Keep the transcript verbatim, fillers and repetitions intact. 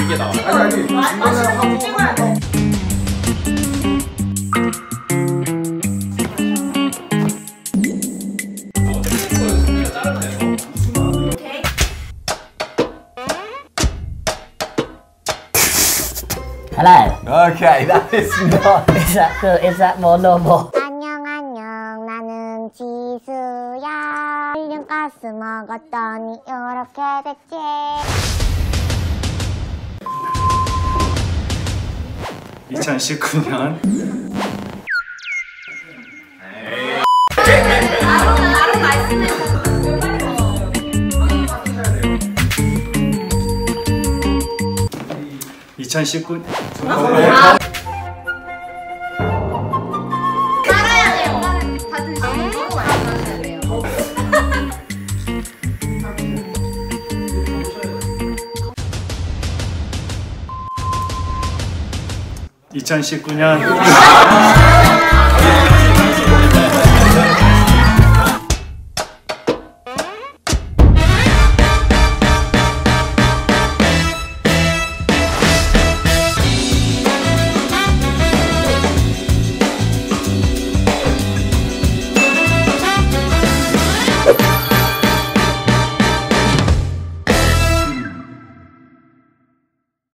이게 나와. 아니 아니 중간에 찍어야 돼. Hello. Okay, that is not. Is that good? Is that more normal? 안녕 안녕 나는 지수야. 일 년 가스 먹었더니 이렇게 됐지. 이천십구 년 바로 바로 말씀해. 이천십구 말아야 돼요. 다들 너무 말씀하셔야 돼요. 이천십구 년